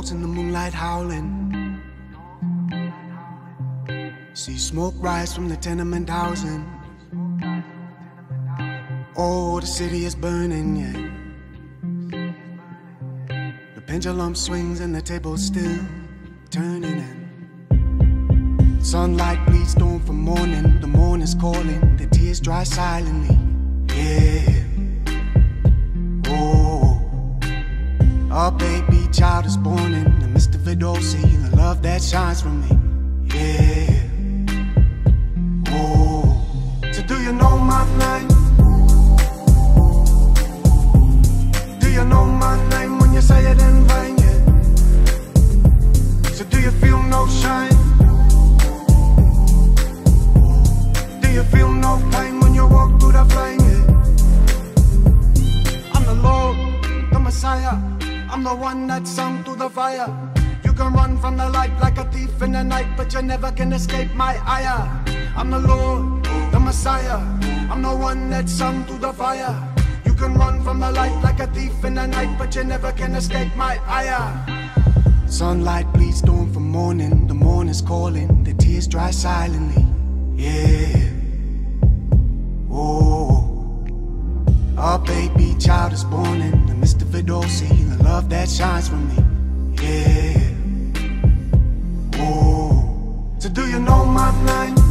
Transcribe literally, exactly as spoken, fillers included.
dogs in the moonlight howling. See smoke rise from the tenement housing. Oh, the city is burning, yeah. The pendulum swings and the table's still turning in. Sunlight bleeds dawn from morning. The morn is calling. The tears dry silently, yeah. Oh, a baby child is born in the midst of it all. See the love that shines from me, yeah. Oh, so do you know my name? Do you know my name when you say it in vain, yeah? So do you feel no shame? Do you feel no pain when you walk through the flame, yeah? I'm the Lord, the Messiah. I'm the one that sung through the fire. You can run from the light like a thief in the night, but you never can escape my ire. I'm the Lord, the Messiah. I'm the one that sung through the fire. You can run from the light like a thief in the night, but you never can escape my ire. Sunlight bleeds dawn from morning. The morn is calling. The tears dry silently, yeah. Oh, a baby child is born in the midst of it all. See the love that shines from me, yeah. Oh, so do you know my name?